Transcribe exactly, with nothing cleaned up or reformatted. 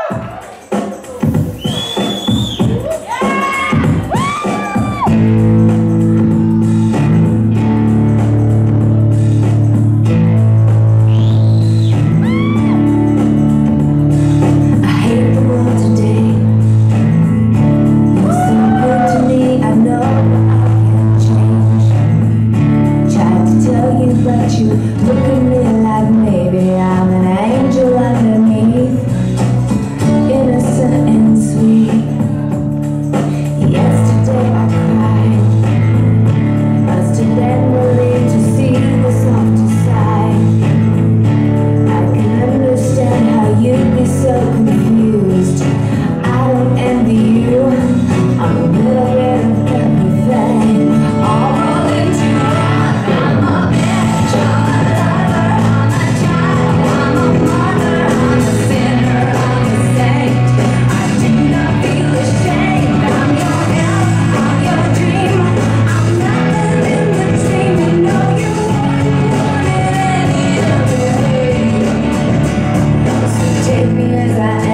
But you look at me like maybe I'm an angel underneath, innocent and sweet. Yesterday I cried, must have been relieved to see the softer side. I can understand how you'd be so confused. I don't envy you, I'm a little bit of everything, all rolled into one. I'm a bitch, I'm a lover, I'm a child, I'm a mother, I'm a sinner, I'm a saint. I do not feel ashamed. I'm your help, I'm your dream, I'm nothing in between. You know you wouldn't want it any other way. So take me as I am.